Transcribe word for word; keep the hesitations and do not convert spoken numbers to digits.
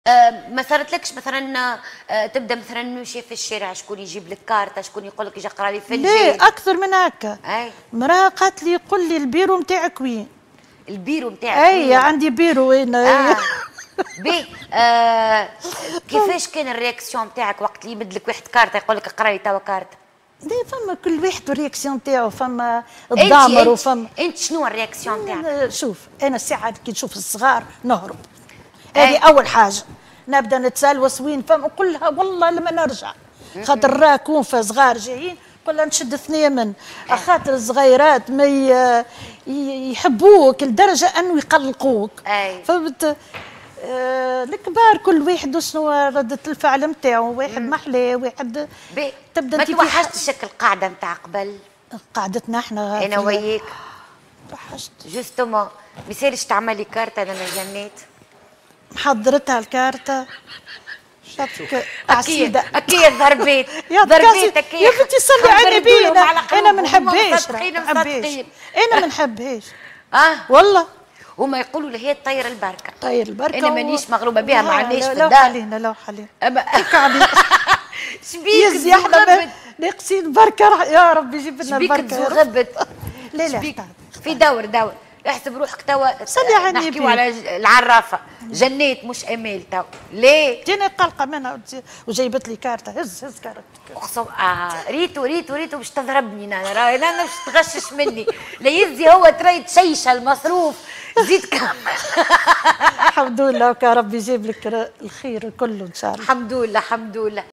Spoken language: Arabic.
آه ما صارتلكش مثلا آه تبدا مثلا نمشي في الشارع شكون يجيب لك كارته، شكون يقول لك اجي اقرا لي في الجيل؟ لا اكثر من هكا. اي مراه قالت لي قل لي البيرو نتاعك وين؟ البيرو نتاعك اي وين؟ عندي بيرو وين. اه بي آه كيفاش كان الرياكسيون نتاعك وقت اللي يمد لك واحد كارته يقول لك اقرا لي توا كارته؟ لا فما كل واحد الرياكسيون تاعو، فما الضامر وفما. انت شنو الرياكسيون تاعك؟ شوف انا الساعه كي نشوف الصغار نهرب، هذه اول حاجه. نبدا نتسلوس وين فما نقول لها والله لما نرجع، خاطر راه كونفه صغار جايين نقول لها نشد ثنيه من خاطر الصغيرات ما يحبوك لدرجه انه يقلقوك. فهمت؟ آه الكبار كل واحد شنو ردة الفعل نتاعو، واحد محلاه واحد تبدا. ما توحشتش القاعده نتاع قبل؟ قعدتنا احنا انا وياك توحشت جوستومون. ما يسالش تعملي كارته انا جنيت محضرتها الكارته شفك عسيده اكيد ضربيت ضربيت اكيد يا بنتي صلي على النبي. انا ما نحبهاش انا ما نحبهاش اه والله. هما يقولوا لي هي طير البركه. طير البركه انا مانيش مغلوبه بها، ما عنديش في الدار. لو حلينا لو حلينا اما شبيك يزي احنا ناقصين بركه يا ربي جيب لنا البركه. شبيك تزغبت. لا لا في دور دور احسب روحك توا صلي على النبي. نحكيو على العرافه جنيت مش امال توا. ليه؟ جيني قلقه منها وجايبت لي كارته. هز هز كارتك. اقسم اه ريتو ريتو ريتو باش تضربني انا راهي انا باش تغشش مني. لا يزي هو تري تشيشه المصروف زيد كمل. الحمد لله وكا ربي يجيب لك الخير كله ان شاء الله. الحمد لله الحمد لله.